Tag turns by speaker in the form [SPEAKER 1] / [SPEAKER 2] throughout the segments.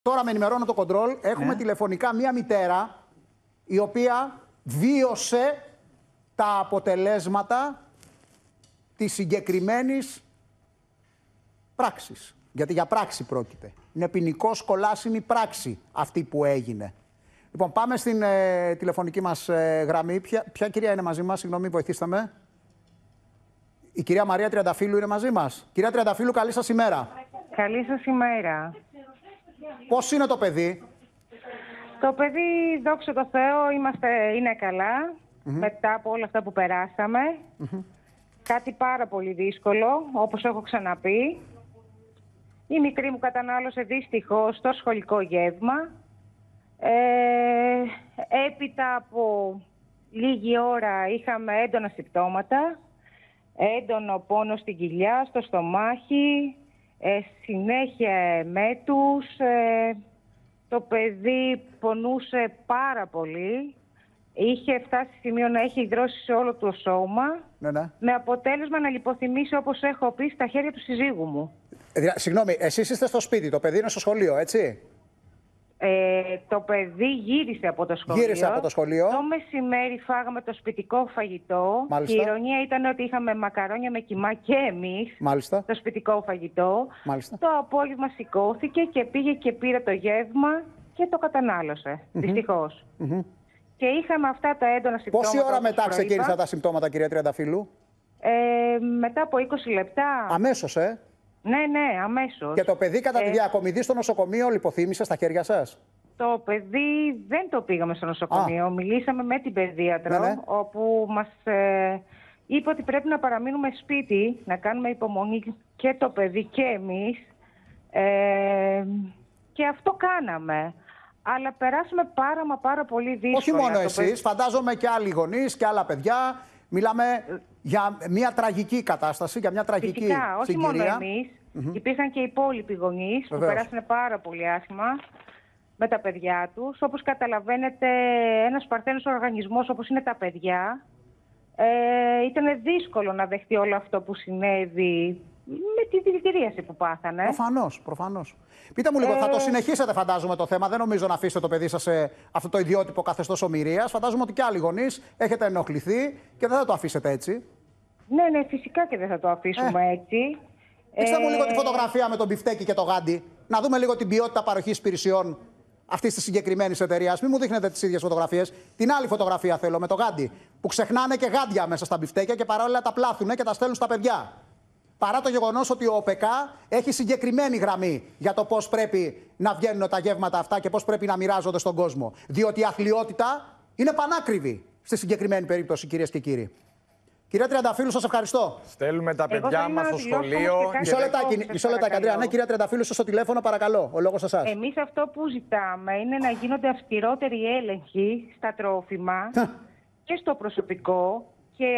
[SPEAKER 1] Τώρα με ενημερώνω το κοντρόλ. Έχουμε τηλεφωνικά μία μητέρα η οποία βίωσε τα αποτελέσματα της συγκεκριμένης πράξης. Γιατί για πράξη πρόκειται. Είναι ποινικώς κολάσιμη πράξη αυτή που έγινε. Λοιπόν, πάμε στην τηλεφωνική μας γραμμή. Ποια κυρία είναι μαζί μας, συγγνώμη, βοηθήστε με. Η κυρία Μαρία Τριανταφύλου είναι μαζί μας. Κυρία Τριανταφύλου, καλή σας ημέρα.
[SPEAKER 2] Καλή σας ημέρα.
[SPEAKER 1] Πώς είναι το παιδί?
[SPEAKER 2] Το παιδί, δόξα τω Θεώ, είναι καλά, μετά από όλα αυτά που περάσαμε. Κάτι πάρα πολύ δύσκολο, όπως έχω ξαναπεί. Η μικρή μου κατανάλωσε δυστυχώς το σχολικό γεύμα. Έπειτα από λίγη ώρα είχαμε έντονα συμπτώματα, έντονο πόνο στην κοιλιά, στο στομάχι, συνέχεια μέτους. Το παιδί πονούσε πάρα πολύ. Είχε φτάσει σημείο να έχει υδρώσει σε όλο το σώμα. Με αποτέλεσμα να λιποθυμήσει, όπως έχω πει, στα χέρια του συζύγου μου.
[SPEAKER 1] Συγγνώμη, εσείς είστε στο σπίτι, το παιδί είναι στο σχολείο, έτσι?
[SPEAKER 2] Το παιδί γύρισε από το σχολείο.
[SPEAKER 1] Γύρισε από το σχολείο.
[SPEAKER 2] Το μεσημέρι φάγαμε το σπιτικό φαγητό.
[SPEAKER 1] Μάλιστα.
[SPEAKER 2] Και η ηρωνία ήταν ότι είχαμε μακαρόνια με κιμά και εμείς.
[SPEAKER 1] Μάλιστα.
[SPEAKER 2] Το σπιτικό φαγητό.
[SPEAKER 1] Μάλιστα.
[SPEAKER 2] Το απόγευμα σηκώθηκε και πήγε και πήρε το γεύμα και το κατανάλωσε. Δυστυχώς. Και είχαμε αυτά τα έντονα συμπτώματα.
[SPEAKER 1] Πόση ώρα μετά ξεκίνησαν τα συμπτώματα, κυρία Τριανταφύλου?
[SPEAKER 2] Μετά από 20 λεπτά.
[SPEAKER 1] Αμέσως,
[SPEAKER 2] Ναι, αμέσως.
[SPEAKER 1] Και το παιδί κατά τη διακομιδή στο νοσοκομείο λιποθύμησε στα χέρια σας?
[SPEAKER 2] Το παιδί δεν το πήγαμε στο νοσοκομείο. Μιλήσαμε με την παιδίατρο, όπου μας είπε ότι πρέπει να παραμείνουμε σπίτι, να κάνουμε υπομονή και το παιδί και εμείς. Και αυτό κάναμε. Αλλά περάσαμε πάρα πολύ δύσκολα.
[SPEAKER 1] Όχι μόνο εσείς, φαντάζομαι και άλλοι γονείς και άλλα παιδιά. Μιλάμε για μια τραγική κατάσταση, για μια τραγική
[SPEAKER 2] συγκυρία. Όχι μόνο εμείς. Υπήρχαν και οι υπόλοιποι γονείς που περάσανε πάρα πολύ άσχημα με τα παιδιά τους. Όπως καταλαβαίνετε, ένας παρθένος οργανισμός όπως είναι τα παιδιά, ήταν δύσκολο να δεχτεί όλο αυτό που συνέβη με τη δηλητηρίαση που πάθανε.
[SPEAKER 1] Προφανώς. Πείτε μου λίγο, θα το συνεχίσετε φαντάζομαι το θέμα. Δεν νομίζω να αφήσετε το παιδί σας σε αυτό το ιδιότυπο καθεστώς ομηρίας. Φαντάζομαι ότι και άλλοι γονείς έχετε ενοχληθεί και δεν θα το αφήσετε έτσι.
[SPEAKER 2] Ναι, φυσικά και δεν θα το αφήσουμε έτσι.
[SPEAKER 1] Δείξτε μου λίγο τη φωτογραφία με τον μπιφτέκι και το γάντι. Να δούμε λίγο την ποιότητα παροχής υπηρεσιών αυτής της συγκεκριμένης εταιρείας. Μην μου δείχνετε τις ίδιες φωτογραφίες. Την άλλη φωτογραφία θέλω με το γάντι. Που ξεχνάνε και γάντια μέσα στα μπιφτέκια και παράλληλα τα πλάθουνε και τα στέλνουν στα παιδιά. Παρά το γεγονός ότι ο ΟΠΕΚΑ έχει συγκεκριμένη γραμμή για το πώς πρέπει να βγαίνουν τα γεύματα αυτά και πώς πρέπει να μοιράζονται στον κόσμο. Διότι η αθλιότητα είναι πανάκριβη στη συγκεκριμένη περίπτωση, κυρίες και κύριοι. Κυρία Τριανταφύλου, σας ευχαριστώ.
[SPEAKER 3] Στέλνουμε τα παιδιά μας στο σχολείο.
[SPEAKER 1] Μισό λεπτάκι, Αντρέα. Ναι, κυρία Τριανταφύλου, στο τηλέφωνο, παρακαλώ. Ο λόγος σας.
[SPEAKER 2] Εμείς αυτό που ζητάμε είναι να γίνονται αυστηρότεροι έλεγχοι στα τρόφιμα και στο προσωπικό και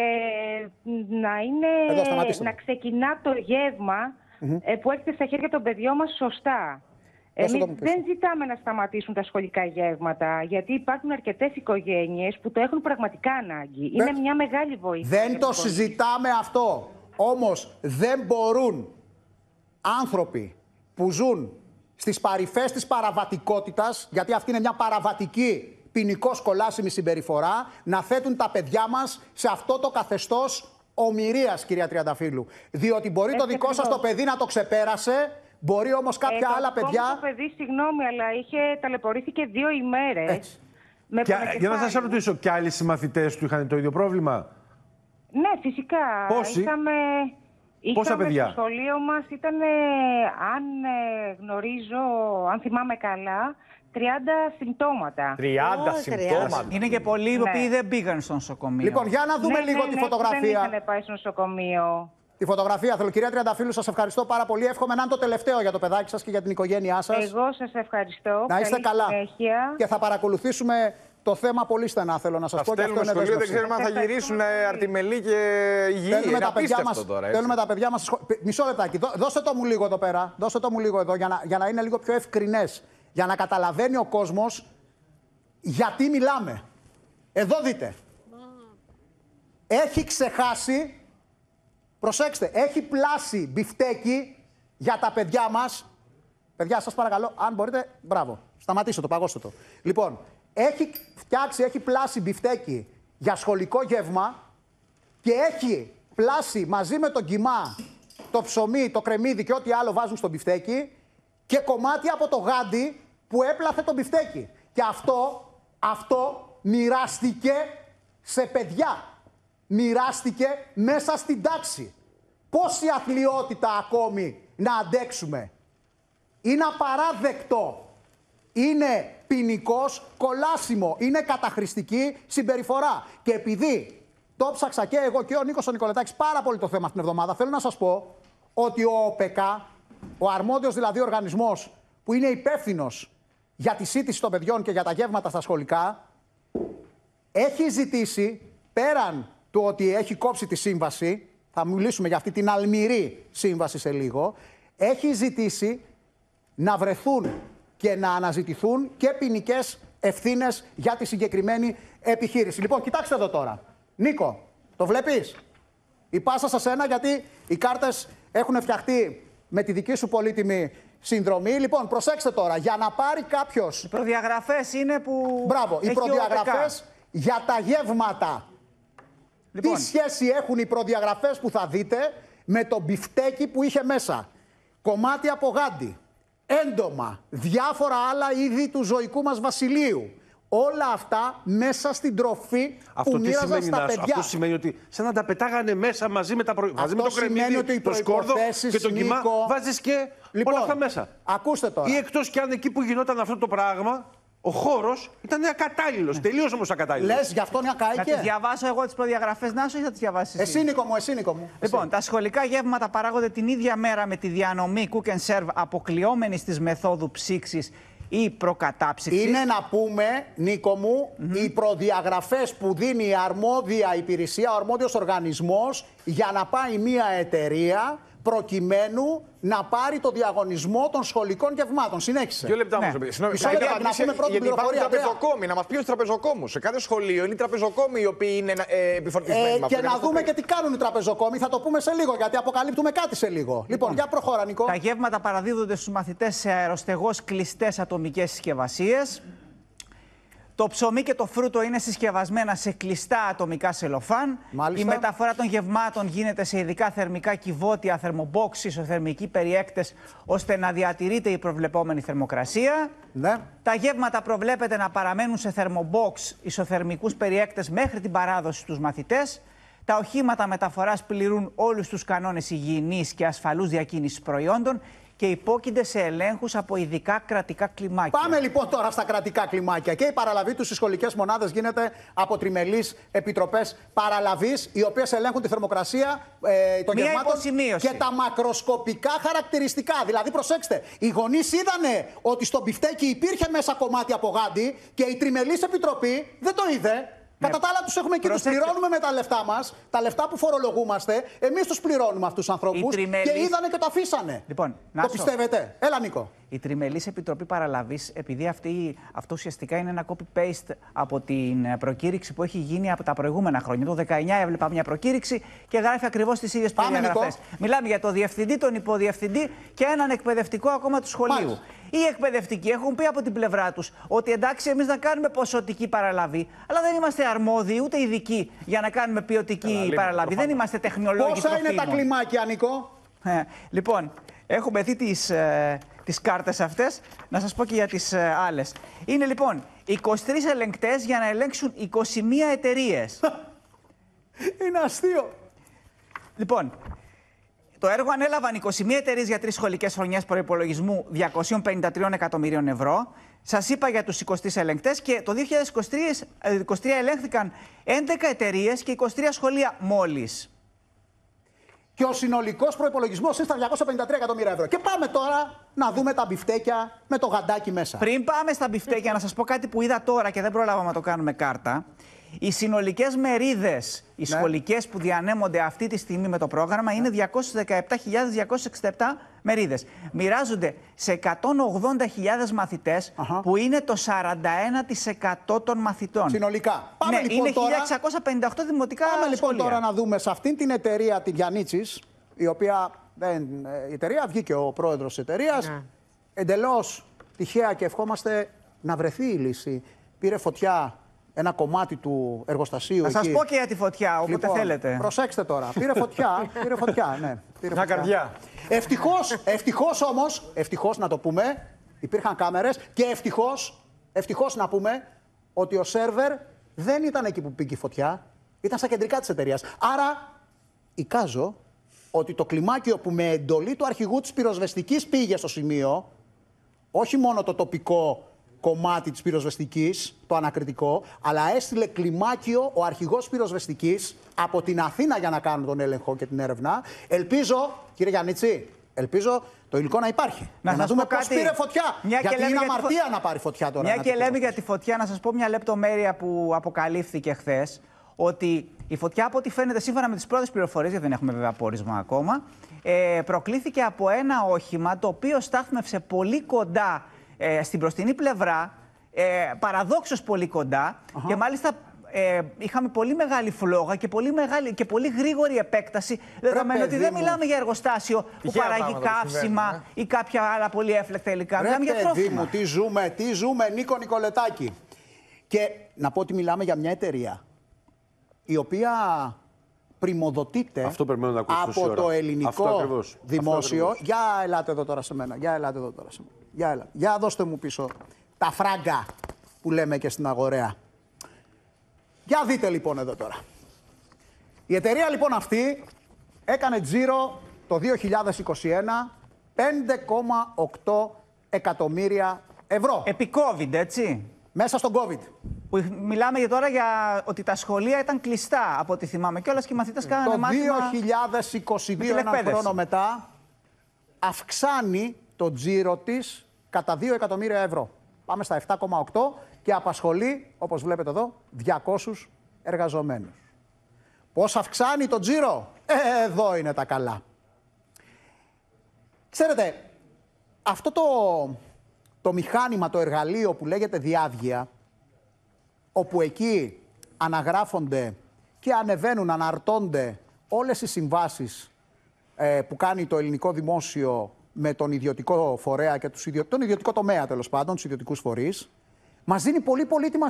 [SPEAKER 2] να ξεκινά το γεύμα που έρχεται στα χέρια των παιδιών μας σωστά. Εμείς δεν ζητάμε να σταματήσουν τα σχολικά γεύματα, γιατί υπάρχουν αρκετές οικογένειες που το έχουν πραγματικά ανάγκη. Είναι μια μεγάλη βοήθεια.
[SPEAKER 1] Δεν το συζητάμε αυτό. Όμως δεν μπορούν άνθρωποι που ζουν στις παρυφές της παραβατικότητας, γιατί αυτή είναι μια παραβατική ποινικώς κολάσιμη συμπεριφορά, να θέτουν τα παιδιά μας σε αυτό το καθεστώς ομηρίας, κυρία Τριανταφύλου. Διότι μπορεί το δικό σας το παιδί να το ξεπέρασε. Μπορεί όμως κάποια άλλα παιδιά.
[SPEAKER 2] Το παιδί, συγγνώμη, αλλά ταλαιπωρήθηκε 2 ημέρες.
[SPEAKER 4] Για να σας ρωτήσω, κι άλλοι συμμαθητές του είχαν το ίδιο πρόβλημα?
[SPEAKER 2] Ναι, φυσικά.
[SPEAKER 4] Πόσοι? Πόσα παιδιά?
[SPEAKER 2] Στο σχολείο μας ήταν, αν θυμάμαι καλά, 30 συμπτώματα.
[SPEAKER 3] 30 συμπτώματα.
[SPEAKER 5] Είναι και πολλοί οι οποίοι δεν πήγαν στο νοσοκομείο.
[SPEAKER 1] Λοιπόν, για να δούμε λίγο τη φωτογραφία.
[SPEAKER 2] Δεν είχαν πάει στο νοσοκομείο.
[SPEAKER 1] Τη φωτογραφία θέλω. Κυρία Τριανταφύλου, σας ευχαριστώ πάρα πολύ. Εύχομαι να είναι το τελευταίο για το παιδάκι σας και για την οικογένειά σας.
[SPEAKER 2] Εγώ σας ευχαριστώ.
[SPEAKER 1] Να είστε καλά.
[SPEAKER 2] Συνέχεια.
[SPEAKER 1] Και θα παρακολουθήσουμε το θέμα πολύ στενά, θέλω να σας πω.
[SPEAKER 3] Στέλνουμε σχολείο, δεν ξέρουμε αν θα γυρίσουν αρτιμελή και υγιή.
[SPEAKER 1] Στέλνουμε τα παιδιά μας. Μισό λεπτάκι. Δώστε το μου λίγο εδώ πέρα. Δώστε το μου λίγο εδώ για να είναι λίγο πιο ευκρινές. Για να καταλαβαίνει ο κόσμος γιατί μιλάμε. Εδώ δείτε. Έχει ξεχάσει. Προσέξτε, έχει πλάσει μπιφτέκι για τα παιδιά μας Παιδιά, σας παρακαλώ, αν μπορείτε, μπράβο. Σταματήστε το, παγώστε το. Λοιπόν, έχει πλάσει μπιφτέκι για σχολικό γεύμα και έχει πλάσει μαζί με τον κιμά, το ψωμί, το κρεμμύδι και ό,τι άλλο βάζουν στο μπιφτέκι και κομμάτι από το γάντι που έπλαθε το μπιφτέκι. Και αυτό μοιράστηκε σε παιδιά. Μοιράστηκε μέσα στην τάξη. Πόση αθλιότητα ακόμη να αντέξουμε? Είναι απαράδεκτο. Είναι ποινικός κολάσιμο. Είναι καταχρηστική συμπεριφορά. Και επειδή το ψάξα και εγώ και ο Νίκος ο Νικολετάκης πάρα πολύ το θέμα αυτήν την εβδομάδα, θέλω να σας πω ότι ο ΟΠΕΚΑ, ο αρμόδιος δηλαδή οργανισμός που είναι υπεύθυνος για τη σύντηση των παιδιών και για τα γεύματα στα σχολικά, έχει ζητήσει, πέραν του ότι έχει κόψει τη σύμβαση, θα μιλήσουμε για αυτή την αλμυρή σύμβαση σε λίγο, έχει ζητήσει να βρεθούν και να αναζητηθούν και ποινικές ευθύνες για τη συγκεκριμένη επιχείρηση. Λοιπόν, κοιτάξτε εδώ τώρα. Νίκο, το βλέπεις? Η πάσα σε σένα, γιατί οι κάρτες έχουν φτιαχτεί με τη δική σου πολύτιμη συνδρομή. Λοιπόν, προσέξτε τώρα, για να πάρει κάποιος...
[SPEAKER 5] Οι προδιαγραφές είναι που...
[SPEAKER 1] Μπράβο, οι προδιαγραφές για τα γεύματα. Λοιπόν. Τι σχέση έχουν οι προδιαγραφές που θα δείτε με το μπιφτέκι που είχε μέσα? Κομμάτι από γάντι, έντομα, διάφορα άλλα είδη του ζωικού μας βασιλείου. Όλα αυτά μέσα στην τροφή που μοίραζαν στα παιδιά.
[SPEAKER 6] Αυτό σημαίνει ότι σαν να τα πετάγανε μέσα μαζί με, μαζί με το κρεμμύδι, το σκόρδο και τον κιμά, βάζεις και όλα αυτά μέσα.
[SPEAKER 1] Ακούστε τώρα.
[SPEAKER 6] Ή εκτός κι αν εκεί που γινόταν αυτό το πράγμα, ο χώρος ήταν ακατάλληλος. Τελείως όμως ακατάλληλος.
[SPEAKER 1] Λες, γι' αυτό είναι ακάηκε.
[SPEAKER 5] Θα τις διαβάσω εγώ τις προδιαγραφές, Νάσο, ή θα τις διαβάσεις εσύ?
[SPEAKER 1] Εσύ, Νίκο μου.
[SPEAKER 5] Λοιπόν, τα σχολικά γεύματα παράγονται την ίδια μέρα με τη διανομή cook and serve, αποκλειόμενης της μεθόδου ψήξης ή προκατάψυξης.
[SPEAKER 1] Είναι, να πούμε, Νίκο μου, οι προδιαγραφές που δίνει η αρμόδια υπηρεσία, ο αρμόδιος οργανισμός, για να πάει μια εταιρεία προκειμένου να πάρει το διαγωνισμό των σχολικών γευμάτων. Συνέχισε.
[SPEAKER 3] 2 λεπτά όμως. Γιατί υπάρχουν τραπεζοκόμοι, να μας πει τους τραπεζοκόμους. Σε κάθε σχολείο είναι οι τραπεζοκόμοι οι οποίοι είναι επιφορτισμένοι με αυτό.
[SPEAKER 1] Και να δούμε και τι κάνουν οι τραπεζοκόμοι. Θα το πούμε σε λίγο, γιατί αποκαλύπτουμε κάτι σε λίγο. Λοιπόν, για προχώρα, Νικό.
[SPEAKER 5] Τα γεύματα παραδίδονται στους μαθητές σε αεροστεγώς κλειστές ατομικές συσκευασίες. Το ψωμί και το φρούτο είναι συσκευασμένα σε κλειστά ατομικά σελοφάν.
[SPEAKER 1] Μάλιστα.
[SPEAKER 5] Η μεταφορά των γευμάτων γίνεται σε ειδικά θερμικά κυβότια, θερμομπόξ, ισοθερμικοί περιέκτες, ώστε να διατηρείται η προβλεπόμενη θερμοκρασία.
[SPEAKER 1] Ναι.
[SPEAKER 5] Τα γεύματα προβλέπεται να παραμένουν σε θερμομπόξ, ισοθερμικούς περιέκτες μέχρι την παράδοση στους μαθητές. Τα οχήματα μεταφοράς πληρούν όλους τους κανόνες υγιεινής και ασφαλούς διακίνησης προϊόντων και υπόκεινται σε ελέγχους από ειδικά κρατικά κλιμάκια.
[SPEAKER 1] Πάμε λοιπόν τώρα στα κρατικά κλιμάκια. Και η παραλαβή τους στις σχολικές μονάδες γίνεται από τριμελείς επιτροπές παραλαβής, οι οποίες ελέγχουν τη θερμοκρασία των γευμάτων και τα μακροσκοπικά χαρακτηριστικά. Δηλαδή, προσέξτε, οι γονείς είδανε ότι στο μπιφτέκι υπήρχε μέσα κομμάτι από γάντι και η τριμελής επιτροπή δεν το είδε. Κατά τα άλλα, τους έχουμε εκεί, τους πληρώνουμε με τα λεφτά μας, τα λεφτά που φορολογούμαστε. Εμείς τους πληρώνουμε αυτούς τους ανθρώπους και είδανε και το αφήσανε.
[SPEAKER 5] Λοιπόν,
[SPEAKER 1] το πιστεύετε? Έλα, Νίκο.
[SPEAKER 5] Η Τριμελής Επιτροπή Παραλαβής, επειδή αυτό ουσιαστικά είναι ένα copy-paste από την προκήρυξη που έχει γίνει από τα προηγούμενα χρόνια. Το 19 έβλεπα μια προκήρυξη και γράφει ακριβώς τις ίδιες προδιαγραφές. Μιλάμε για το διευθυντή, τον υποδιευθυντή και έναν εκπαιδευτικό ακόμα του σχολείου. Μάλιστα. Οι εκπαιδευτικοί έχουν πει από την πλευρά τους ότι εντάξει, εμείς να κάνουμε ποσοτική παραλαβή, αλλά δεν είμαστε αρμόδιοι ούτε ειδικοί για να κάνουμε ποιοτική παραλαβή. Δεν είμαστε τεχνολόγοι.
[SPEAKER 1] Πόσα είναι τα κλιμάκια, Νίκο?
[SPEAKER 5] Λοιπόν, έχουμε δει τις κάρτες αυτές. Να σας πω και για τις άλλες. Είναι λοιπόν 23 ελεγκτές για να ελέγξουν 21 εταιρείες.
[SPEAKER 1] Είναι αστείο.
[SPEAKER 5] Λοιπόν, το έργο ανέλαβαν 21 εταιρείες για 3 σχολικές χρονιές προϋπολογισμού 253 εκατομμυρίων ευρώ. Σας είπα για τους 23 ελεγκτές και το 2023 ελέγχθηκαν 11 εταιρείες και 23 σχολεία μόλις.
[SPEAKER 1] Και ο συνολικός προϋπολογισμός είναι στα 253 εκατομμύρια ευρώ. Και πάμε τώρα να δούμε τα μπιφτέκια με το γαντάκι μέσα.
[SPEAKER 5] Πριν πάμε στα μπιφτέκια, να σας πω κάτι που είδα τώρα και δεν πρόλαβα να το κάνουμε κάρτα. Οι συνολικές μερίδες, οι σχολικές που διανέμονται αυτή τη στιγμή με το πρόγραμμα είναι 217.267 μερίδες. Μοιράζονται σε 180.000 μαθητές, που είναι το 41% των μαθητών.
[SPEAKER 1] Συνολικά. Πάμε λοιπόν
[SPEAKER 5] είναι
[SPEAKER 1] τώρα...
[SPEAKER 5] 1.658 δημοτικά
[SPEAKER 1] Πάμε λοιπόν
[SPEAKER 5] σχολεία.
[SPEAKER 1] τώρα να δούμε σε αυτήν την εταιρεία, την Γιαννίτσης, η οποία η εταιρεία, βγήκε ο πρόεδρος της εταιρείας εντελώς τυχαία και ευχόμαστε να βρεθεί η λύση. Πήρε φωτιά ένα κομμάτι του εργοστασίου.
[SPEAKER 5] Να σας πω και για τη φωτιά, όποτε θέλετε.
[SPEAKER 1] Προσέξτε τώρα. Πήρε φωτιά. Πήρε φωτιά, ναι. Πήρε
[SPEAKER 3] μια καρδιά.
[SPEAKER 1] Ευτυχώς να το πούμε, υπήρχαν κάμερες και ευτυχώς να πούμε ότι ο σερβερ δεν ήταν εκεί που πήγε η φωτιά, ήταν στα κεντρικά της εταιρείας. Άρα, εικάζω ότι το κλιμάκιο που με εντολή του αρχηγού της πυροσβεστικής πήγε στο σημείο, όχι μόνο το τοπικό κομμάτι της πυροσβεστικής, το ανακριτικό, αλλά έστειλε κλιμάκιο ο αρχηγός πυροσβεστικής από την Αθήνα για να κάνουν τον έλεγχο και την έρευνα. Ελπίζω, κύριε Γιαννίτσι, το υλικό να υπάρχει. Να δούμε πώς πήρε φωτιά. Γιατί είναι αμαρτία να πάρει φωτιά τώρα.
[SPEAKER 5] Μια και λέμε για τη φωτιά, να σας πω μια λεπτομέρεια που αποκαλύφθηκε χθες. Ότι η φωτιά, από ό,τι φαίνεται, σύμφωνα με τις πρώτες πληροφορίες, γιατί δεν έχουμε βέβαια πόρισμα ακόμα, προκλήθηκε από ένα όχημα το οποίο στάθμευσε πολύ κοντά στην μπροστινή πλευρά, παραδόξως πολύ κοντά, και μάλιστα είχαμε πολύ μεγάλη φλόγα και πολύ γρήγορη επέκταση, δεδομένου ότι δεν μιλάμε για εργοστάσιο που παράγει καύσιμα ή κάποια άλλα πολύ έφλεκτα υλικά. Μιλάμε για τρόφιμα.
[SPEAKER 1] Τι ζούμε, Νίκο Νικολετάκη. Και να πω ότι μιλάμε για μια εταιρεία η οποία πρημοδοτείται από το ελληνικό δημόσιο. Για ελάτε εδώ τώρα σε μένα. Για δώστε μου πίσω τα φράγκα που λέμε και στην αγοραία. Για δείτε λοιπόν εδώ τώρα. Η εταιρεία λοιπόν αυτή έκανε τζίρο το 2021 5,8 εκατομμύρια ευρώ.
[SPEAKER 5] Επί COVID, έτσι.
[SPEAKER 1] Μέσα στον COVID.
[SPEAKER 5] Που μιλάμε τώρα για ότι τα σχολεία ήταν κλειστά, από ό,τι θυμάμαι. Και όλες και οι μαθητές κάνανε μάθημα.
[SPEAKER 1] Το 2022, ένα χρόνο μετά, αυξάνει το τζίρο της κατά 2 εκατομμύρια ευρώ. Πάμε στα 7,8 και απασχολεί, όπως βλέπετε εδώ, 200 εργαζομένους. Πώς αυξάνει το τζίρο? Εδώ είναι τα καλά. Ξέρετε, αυτό το μηχάνημα, το εργαλείο που λέγεται διάβγεια, όπου εκεί αναγράφονται και ανεβαίνουν, αναρτώνται όλες οι συμβάσεις που κάνει το ελληνικό δημόσιο με τον ιδιωτικό φορέα και τον ιδιωτικό τομέα, τέλος πάντων, τους ιδιωτικούς φορείς, μας δίνει πολύ πολύτιμα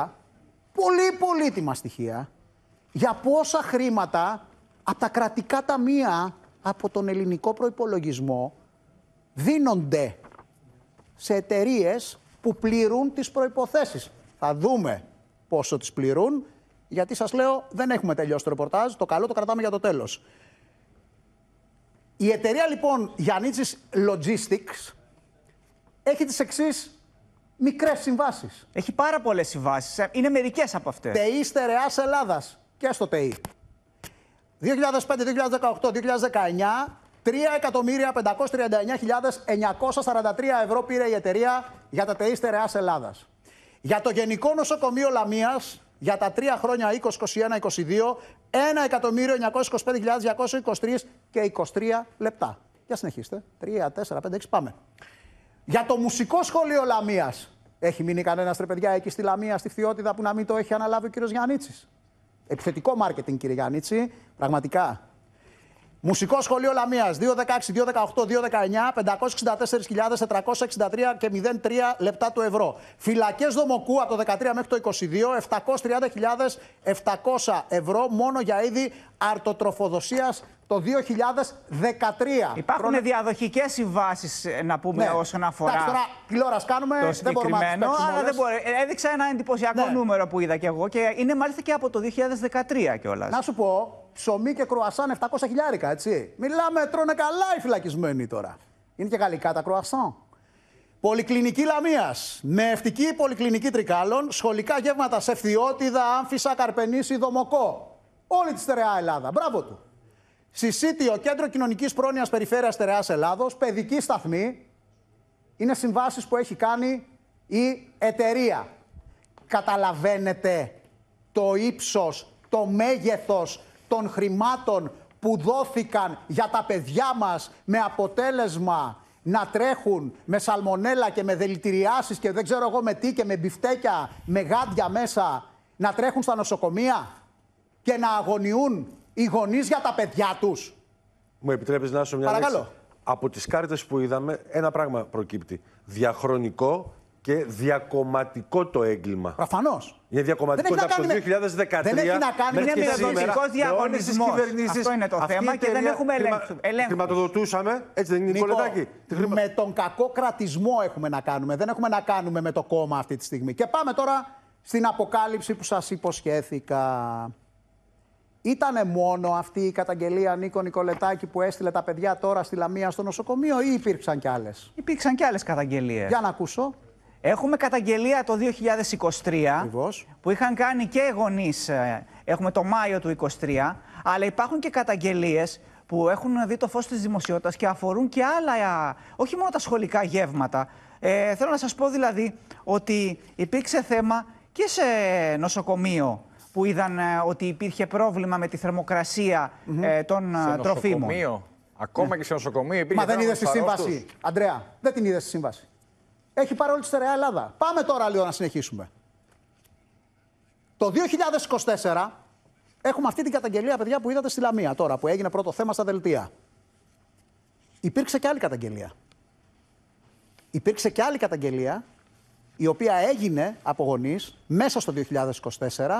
[SPEAKER 1] στοιχεία, για πόσα χρήματα από τα κρατικά ταμεία, από τον ελληνικό προϋπολογισμό, δίνονται σε εταιρείες που πληρούν τις προϋποθέσεις. Θα δούμε πόσο τις πληρούν, γιατί σας λέω δεν έχουμε τελειώσει το ρεπορτάζ, το καλό το κρατάμε για το τέλος. Η εταιρεία λοιπόν Γιαννίτσης Logistics έχει τις εξής μικρές συμβάσεις.
[SPEAKER 5] Έχει πάρα πολλές συμβάσεις, είναι μερικές από αυτές.
[SPEAKER 1] ΤΕΗ Στερεάς Ελλάδας και στο ΤΕΗ. 2005, 2018, 2019... 3.539.943 ευρώ πήρε η εταιρεία για τα ΤΕΗ Στερεάς Ελλάδας. Για το Γενικό Νοσοκομείο Λαμίας, για τα 3 χρόνια 2021-2022, 1.925.223 και 23 λεπτά. Για συνεχίστε. 3, 4, 5, 6, πάμε. Για το Μουσικό Σχολείο Λαμίας, έχει μείνει κανένας, ρε παιδιά, εκεί στη Λαμία, στη Φθιώτιδα, που να μην το έχει αναλάβει ο κύριος Γιαννίτσης? Επιθετικό μάρκετινγκ, κύριε Γιαννίτση, πραγματικά. Μουσικό Σχολείο Λαμίας, 2.16, 2.18, 2.19, 564.463 και 0,3 λεπτά του ευρώ. Φυλακές Δομοκού από το 13 μέχρι το 22, 730.700 ευρώ μόνο για είδη αρτοτροφοδοσίας το 2013.
[SPEAKER 5] Υπάρχουν διαδοχικές συμβάσεις, να πούμε, όσον αφορά.
[SPEAKER 1] Εντάξει, τώρα τηλεόραση κάνουμε,
[SPEAKER 5] το συγκεκριμένο, αλλά δεν μπορεί. Έδειξα ένα εντυπωσιακό νούμερο που είδα κι εγώ και είναι μάλιστα και από το 2013 κιόλας.
[SPEAKER 1] Να σου πω, ψωμί και κρουασάν 700 χιλιάρικα, έτσι. Μιλάμε, τρώνε καλά οι φυλακισμένοι τώρα. Είναι και γαλλικά τα κρουασάν. Πολυκλινική Λαμίας, νεευτική πολυκλινική Τρικάλων, σχολικά γεύματα σε Φθιώτιδα, Άμφισσα, Καρπενήσι, Δομοκό. Όλη τη στερεά Ελλάδα. Μπράβο του. Συσίτιο, Κέντρο Κοινωνικής Πρόνοιας Περιφέρειας Στερεάς Ελλάδος, παιδική σταθμή. Είναι συμβάσεις που έχει κάνει η εταιρεία. Καταλαβαίνετε το ύψος, το μέγεθος των χρημάτων που δόθηκαν για τα παιδιά μας, με αποτέλεσμα να τρέχουν με σαλμονέλα και με δηλητηριάσεις και δεν ξέρω εγώ με τι, και με μπιφτέκια, με γάντια μέσα, να τρέχουν στα νοσοκομεία και να αγωνιούν οι γονείς για τα παιδιά τους?
[SPEAKER 6] Μου επιτρέπεις να σου μια
[SPEAKER 1] Παρακαλώ.
[SPEAKER 6] λέξη? Από τις κάρτες που είδαμε, ένα πράγμα προκύπτει. Διαχρονικό και διακομματικό το έγκλημα.
[SPEAKER 1] Προφανώς.
[SPEAKER 6] Είναι διακομματικότητα από το 2013
[SPEAKER 1] δεν έχει να κάνει
[SPEAKER 5] με μηδενικός διαγωνισμός. Αυτό είναι το θέμα και δεν έχουμε ελέγχου.
[SPEAKER 6] Χρηματοδοτούσαμε, έτσι δεν είναι, Νικολετάκη?
[SPEAKER 1] Με τον κακό κρατισμό έχουμε να κάνουμε. Δεν έχουμε να κάνουμε με το κόμμα αυτή τη στιγμή. Και πάμε τώρα στην αποκάλυψη που σας υποσχέθηκα. Ήτανε μόνο αυτή η καταγγελία, Νίκο Νικολετάκη, που έστειλε τα παιδιά τώρα στη Λαμία στο νοσοκομείο, ή υπήρξαν κι άλλες?
[SPEAKER 5] Υπήρξαν κι άλλες καταγγελίες.
[SPEAKER 1] Για να ακούσω.
[SPEAKER 5] Έχουμε καταγγελία το 2023
[SPEAKER 1] Ακριβώς.
[SPEAKER 5] που είχαν κάνει και γονείς, έχουμε το Μάιο του 2023, αλλά υπάρχουν και καταγγελίες που έχουν δει το φως της δημοσιότητας και αφορούν και άλλα, όχι μόνο τα σχολικά γεύματα. Θέλω να σας πω δηλαδή ότι υπήρξε θέμα και σε νοσοκομείο που είδαν ότι υπήρχε πρόβλημα με τη θερμοκρασία των τροφίμων.
[SPEAKER 3] Νοσοκομείο. Ακόμα και σε νοσοκομείο υπήρχε.
[SPEAKER 1] Μα δεν είδες τη σύμβαση, Αντρέα? Δεν την είδες τη σύμβαση? Έχει πάρει όλη τη στερεά Ελλάδα. Πάμε τώρα λίγο να συνεχίσουμε. Το 2024 έχουμε αυτή την καταγγελία, παιδιά, που είδατε στη Λαμία τώρα, που έγινε πρώτο θέμα στα δελτία. Υπήρξε και άλλη καταγγελία. Υπήρξε και άλλη καταγγελία, η οποία έγινε από γονείς μέσα στο 2024.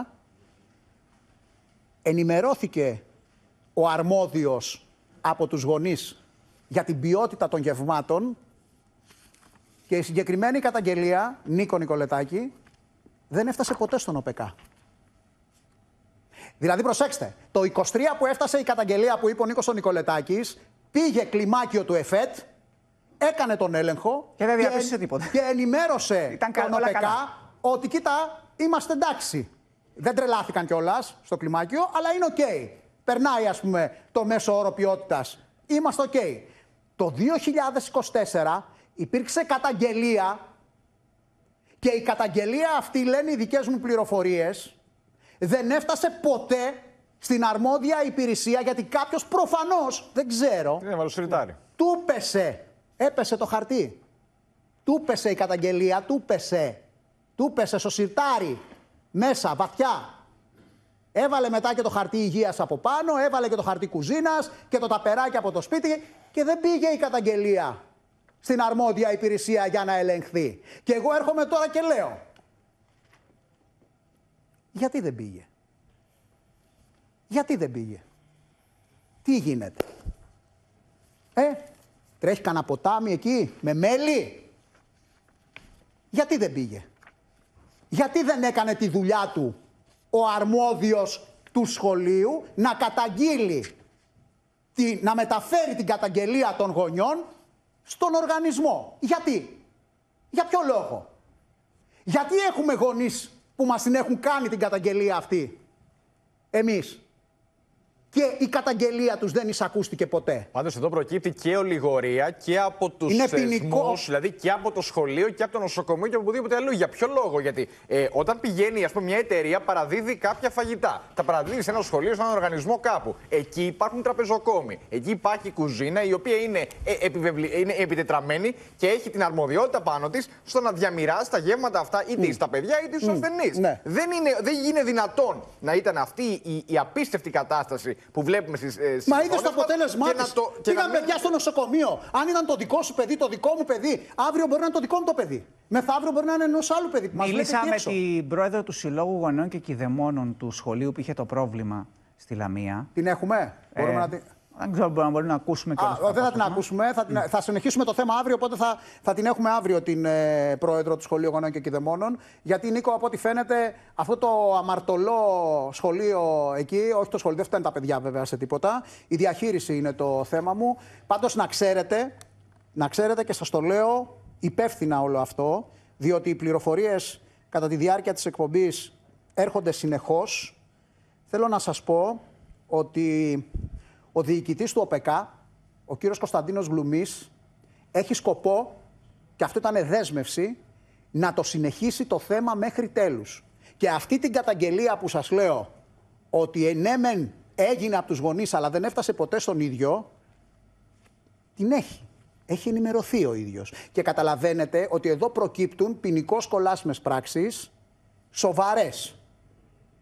[SPEAKER 1] Ενημερώθηκε ο αρμόδιος από τους γονείς για την ποιότητα των γευμάτων και η συγκεκριμένη καταγγελία, Νίκο Νικολετάκη, δεν έφτασε ποτέ στον ΟΠΕΚΑ. Δηλαδή, προσέξτε, το 23 που έφτασε η καταγγελία που είπε ο Νίκος ο Νικολετάκης, πήγε κλιμάκιο του ΕΦΕΤ, έκανε τον έλεγχο
[SPEAKER 5] και δεν διαπίστωσε τίποτα.
[SPEAKER 1] Και ενημέρωσε τον ΟΠΕΚΑ ότι κοίτα, είμαστε εντάξει. Δεν τρελάθηκαν κιόλας στο κλιμάκιο, αλλά είναι οκ. Περνάει, ας πούμε, το μέσο όρο ποιότητας. Είμαστε οκ. Το 2024 υπήρξε καταγγελία και η καταγγελία αυτή, λένε οι δικές μου πληροφορίες, δεν έφτασε ποτέ στην αρμόδια υπηρεσία, γιατί κάποιος προφανώς, δεν ξέρω, του πέσε, έπεσε το χαρτί. Του πέσε η καταγγελία, του πέσε στο σιρτάρι, μέσα, βαθιά. Έβαλε μετά και το χαρτί υγείας από πάνω, έβαλε και το χαρτί κουζίνας και το ταπεράκι από το σπίτι και δεν πήγε η καταγγελία στην αρμόδια υπηρεσία για να ελεγχθεί. Και εγώ έρχομαι τώρα και λέω, γιατί δεν πήγε? Γιατί δεν πήγε? Τι γίνεται? Τρέχει κανένα ποτάμι εκεί με μέλι? Γιατί δεν πήγε? Γιατί δεν έκανε τη δουλειά του ο αρμόδιος του σχολείου να καταγγείλει, να μεταφέρει την καταγγελία των γονιών στον οργανισμό? Γιατί? Για ποιο λόγο? Γιατί έχουμε γονείς που μας την έχουν κάνει την καταγγελία αυτή εμείς και η καταγγελία τους δεν εισακούστηκε ποτέ?
[SPEAKER 3] Πάντως εδώ προκύπτει και ολιγορία και από τους θεσμούς, δηλαδή και από το σχολείο και από το νοσοκομείο και από οπουδήποτε αλλού. Για ποιο λόγο? Γιατί όταν πηγαίνει, ας πούμε, μια εταιρεία παραδίδει κάποια φαγητά, τα παραδίδει σε ένα σχολείο, σε έναν οργανισμό κάπου. Εκεί υπάρχουν τραπεζοκόμοι. Εκεί υπάρχει κουζίνα η οποία είναι επιτετραμένη και έχει την αρμοδιότητα πάνω της στο να διαμοιράσει τα γεύματα αυτά είτε στα παιδιά είτε στους ασθενείς.
[SPEAKER 1] Ναι.
[SPEAKER 3] Δεν είναι δυνατόν να ήταν αυτή η απίστευτη κατάσταση που βλέπουμε στις
[SPEAKER 1] Μα είδες το αποτέλεσμά της? Πήγαν παιδιά στο νοσοκομείο. Αν ήταν το δικό σου παιδί, το δικό μου παιδί, αύριο μπορεί να είναι το δικό μου το παιδί. Μεθαύριο μπορεί να είναι ενός άλλου παιδί.
[SPEAKER 5] Μίλησα με την πρόεδρο του Συλλόγου Γονέων και Κηδεμόνων του σχολείου που είχε το πρόβλημα στη Λαμία.
[SPEAKER 1] Την έχουμε? Μπορούμε να την...
[SPEAKER 5] Δεν ξέρω, μπορεί να ακούσουμε και
[SPEAKER 1] δεν θα την ακούσουμε. Θα συνεχίσουμε το θέμα αύριο, οπότε θα την έχουμε αύριο την πρόεδρο του Σχολείου Γονέων και Κηδεμόνων. Γιατί, Νίκο, από ό,τι φαίνεται, αυτό το αμαρτωλό σχολείο εκεί, όχι το σχολείο, δεν φταίνουν τα παιδιά βέβαια σε τίποτα. Η διαχείριση είναι το θέμα μου. Πάντως να ξέρετε και σας το λέω υπεύθυνα όλο αυτό, διότι οι πληροφορίες κατά τη διάρκεια της εκπομπής έρχονται συνεχώς. Θέλω να σας πω ότι ο διοικητής του ΟΠΕΚΑ, ο κύριος Κωνσταντίνος Γλουμής, έχει σκοπό, και αυτό ήταν δέσμευση, να το συνεχίσει το θέμα μέχρι τέλους. Και αυτή την καταγγελία που σας λέω, ότι ναι μεν έγινε από τους γονείς αλλά δεν έφτασε ποτέ στον ίδιο, την έχει. Έχει ενημερωθεί ο ίδιος. Και καταλαβαίνετε ότι εδώ προκύπτουν ποινικώς κολάσιμες πράξεις σοβαρές.